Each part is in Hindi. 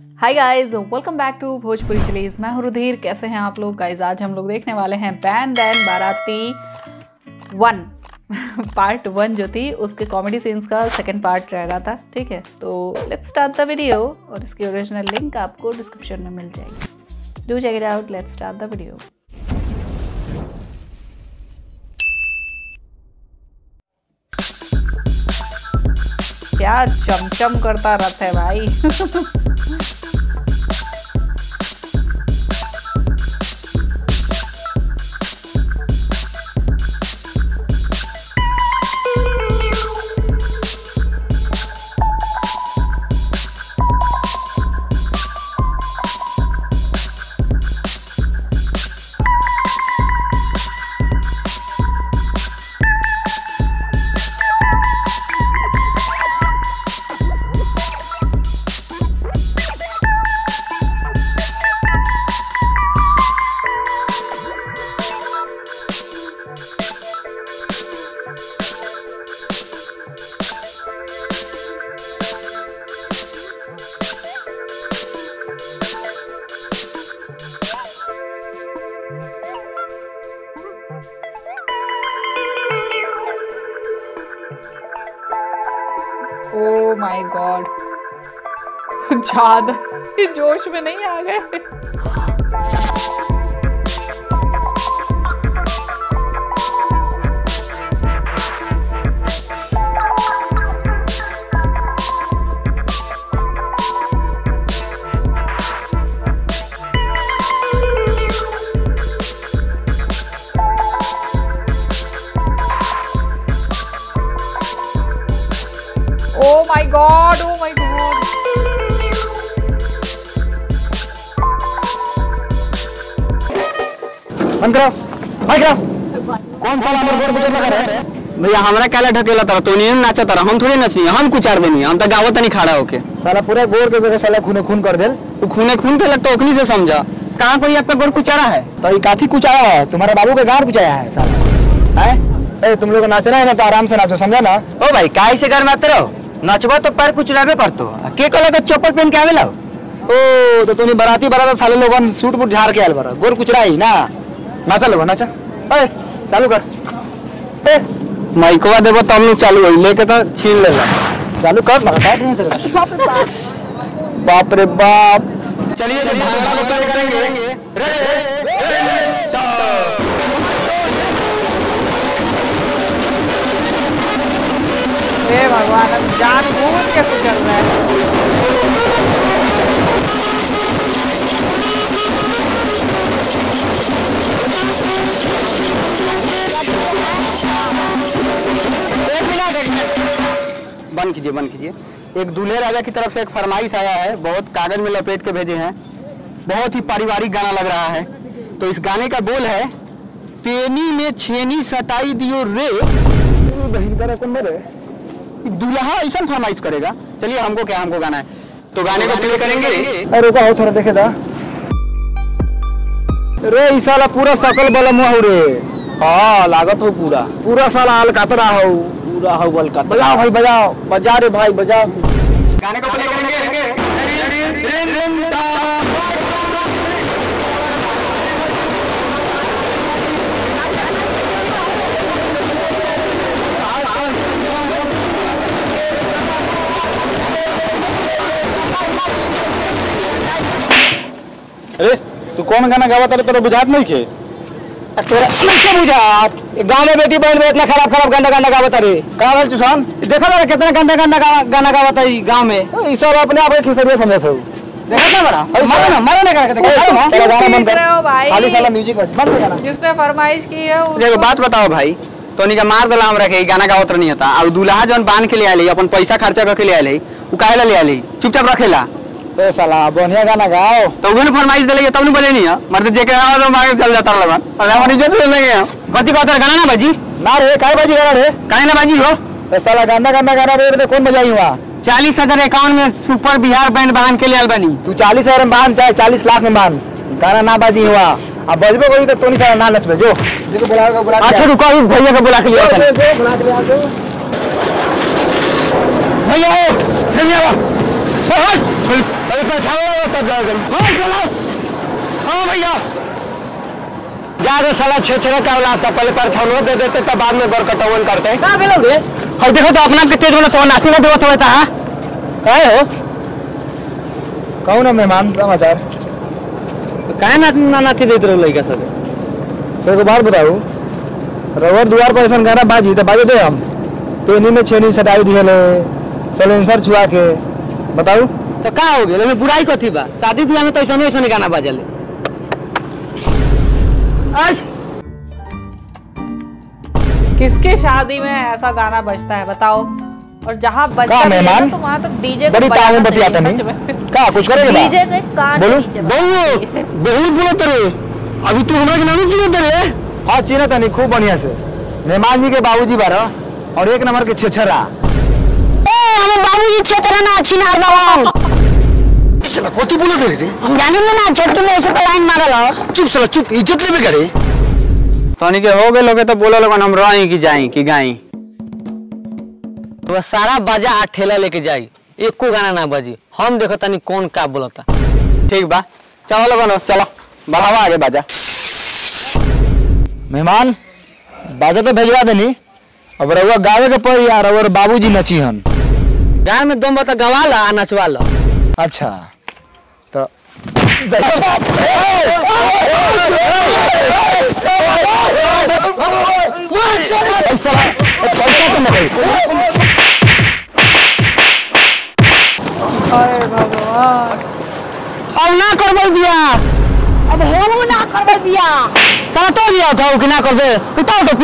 Hi guys, welcome back to Bhojpuri chillies. मैं हूँ रुधिर। कैसे हैं आप लोग गाइस? आज हम लोग देखने वाले हैं बैंड एंड बाराती 1 पार्ट 1 जो थी उसके कॉमेडी सीन्स का सेकंड पार्ट रह रहा था। ठीक है, तो लेट्स स्टार्ट द वीडियो और इसकी ओरिजिनल लिंक आपको डिस्क्रिप्शन में मिल जाएगी। Do check it out. Let's start the video. क्या चमचम करता रथ है भाई। ओह माय गॉड, ज्यादा ये जोश में नहीं आ गए। Oh my god, oh my god. बंद करो, भाई करो। कौन सा नंबर बोर्ड बुझे लगा रहे? भैया हमरा काला ढकेला तरह तो नहीं नाचा तरह हम थोड़ी नची, हम कुचार देनी, हम तो गावत नहीं खड़ा होके। साला पूरा गोर के जगह साला खूने खून कर देल। तू खूने खून के लगता ओकनी से समझा। कहां कोई आपका गोर कुचारा है? तो ये काथी कुचाया है? तुम्हारे बाबू के गांड कुचाया है साला। हैं? ए तुम लोग नाचना है ना तो आराम से नाचो, समझा ना? ओ भाई काहे से घर में आते रहो? नचबो तो पैर कुचराबे करतो। के कहला के चप्पल पहन के आवेला? ओ तो तूने बाराती बारात साले लोगन सूट बूट झाड़ के आल बरा। गोर कुचराई ना। नाचा लोगन नाचा। ए चालू कर। ए माइकवा देबो तब नहीं चालू होई, लेके तो छीन लेला। चालू कर ना, काट नहीं तेरा। बाप रे बाप। चलिए तो भांगड़ा को कर करेंगे। हे भगवान, अब जान बूझ के कुचल रहा है। बंद कीजिए, बंद कीजिए। एक दूल्हे राजा की तरफ से एक फरमाइश आया है, बहुत कागज में लपेट के भेजे हैं। बहुत ही पारिवारिक गाना लग रहा है। तो इस गाने का बोल है, पेनी में छेनी सटाई दियो रे। बहन का रकम मेरे दूल्हा ऐसा फरमाइश करेगा। चलिए हमको क्या, हमको गाना है तो गाने को प्ले करेंगे। अरे रुका हो थोड़ा देखे दा। रे ई साला पूरा सकल बल मुंह रे। हाँ लागत हो पूरा पूरा साला अलकातरा हो। पूरा हो बलका। बजाओ भाई बजाओ, बजा रे भाई बजाओ। गाने को प्ले करेंगे। अरे तू कौन गाना गावा तेरे बुझात नहीं खे? तोरा नहीं बुझात? गाँव में बेटी बहन में इतना खराब खराब गाना गाना गावत रे। का भल चुसान? देखा जरा कितना गंदा गंदा गाना गावत है गांव में। ई सब अपने आप के खिसरिया समझत हो। देखा ना बड़ा मारो ना करके देखा ना। साला गाना बंद कर भाई। खाली साला म्यूजिक बंद कर गाना। जिसने फरमाइश की है देखो बात बताओ भाई, तोनी का मार दला हमरा के गाना गावत नहीं होता। और दूल्हा जौन बांध के ले आले अपन पैसा खर्चा करके ले आले, उ काहेला ले आले? चुपचाप रखेला। ए साला बढ़िया गाना गाओ। तो उन्हें फरमाइश देले तब नहीं बोले नहीं है, मर्द जे के आवाज मार चल जाता लगन। और हमारी इज्जत ले लेंगे। कथि बात गाना ना बाजी ना रे, काय बाजी गाना रे? काहे ना बाजी हो? ए साला गाना गाना गाना रे कौन बजाई हुआ? 40,000 अकाउंट में सुपर बिहार बैंड बांध के ले आल बनी। तू 40,000 में बांध चाहे 40 लाख में बांध, गाना ना बाजी हुआ। अब बजबे कोई तो नहीं सारा ना नचबे। जो देखो बुलाओ बुला। अच्छा रुको अभी भैया को बुला के लिया बुला के ले आ दो भैया। भैया बैठाओ तब जाएगा। हाँ चलो, हाँ भैया जा साला छेछरे का उलासा पहले पर छौलो दे देते तब बाद में बर कटवन करते। का बोलोगे? अब देखो तो अपना के तेज बना तो नाची ना देवत होता है। काहे हो? कौन है मेहमान समाचार? तो काहे ना नाची देत रहो लइका सब? सर को बात बताओ, रवर द्वार पर ऐसा गाना बाजी तो बाजे दे हम पेनी में छेनी सटाई दिहले सलेंसर छुआ के बताओ तो का हो गेल? में बुराई कथी बा? शादी ब्याह में तो ऐसा ऐसा गाना बाजले। किसके शादी में ऐसा गाना बजता है बताओ? और जहाँ बजता भी है तो वहाँ तो डीजे बड़ी ताव में बतियाता नहीं का कुछ करेगा? डीजे के कान बोलो बहुत बोलो तेरे अभी तू हमरा के नाम चिन्हत रे? हां चिन्हत नहीं खूब बढ़िया से। मेहमान जी के बाबूजी बारा और एक नंबर के छेछरा। ए हम बाबूजी छेछरा ना छिनार बाबा। इसला कोती बोलो तेरे रे? हम जाने ना छोटकी में ऐसे लाइन मारल हो। चुप साला चुप, इज्जत लेबे करे। तोनी के हो गए लोगे तो बोलो लोगन हम रही की जाई की गाई। तो सारा बाजा आ ठेला लेके जाई, एको गाना ना बजी। हम देखो तनी कौन का बोलता। ठीक बा चलो लोगन चलो बढ़ावा आगे बाजा। मेहमान बाजा तो भेजवा देनी, अब रउआ गावे के पर यार और बाबूजी नची हन। गाय में दम बता गवाला आ नचवाला। अच्छा तो अब ना करबे बियाह, अब हम ना करबे बियाह। साला तो बियाह था कि ना करबे? उठाओ टोपी।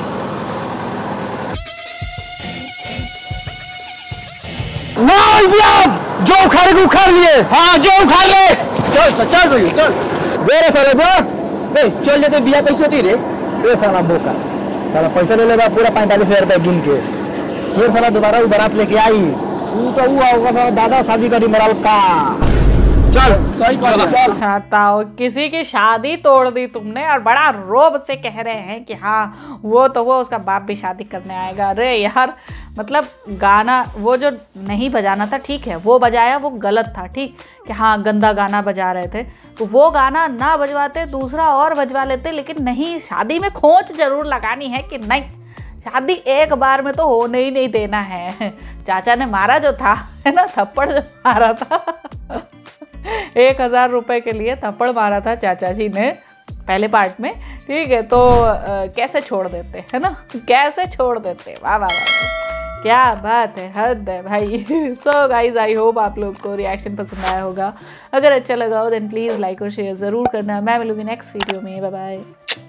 ना बियाह जो उखाड़े को उखाड़ लिए। हाँ जो उखाड़ ले। चल भैया चल बेरे साले जो ए चल जाते बियाह कैसे होती रे? ए साला बोका साला पैसा ले लेबा पूरा 45,000 रुपया गिन के, फिर साला दोबारा वो बारात लेके आई तू तो वो आओगा साला दादा शादी करी मराल का। चल सही कर बताओ किसी की शादी तोड़ दी तुमने और बड़ा रोब से कह रहे हैं कि हाँ वो उसका बाप भी शादी करने आएगा। अरे यार मतलब गाना वो जो नहीं बजाना था ठीक है, वो बजाया वो गलत था ठीक कि हाँ गंदा गाना बजा रहे थे तो वो गाना ना बजवाते दूसरा और बजवा लेते, लेकिन नहीं शादी में खोंच जरूर लगानी है कि नहीं शादी एक बार में तो होने ही नहीं देना है। चाचा ने मारा जो था है ना थप्पड़ जो मारा था 1,000 रुपए के लिए थप्पड़ मारा था चाचा जी ने पहले पार्ट में ठीक है। तो कैसे छोड़ देते है ना, कैसे छोड़ देते। वाह वाह वाह क्या बात है, हद है भाई। सो गाइज आई होप आप लोग को रिएक्शन पसंद आया होगा। अगर अच्छा लगा हो देन प्लीज़ लाइक और शेयर ज़रूर करना। मैं मिलूंगी नेक्स्ट वीडियो में। Bye bye.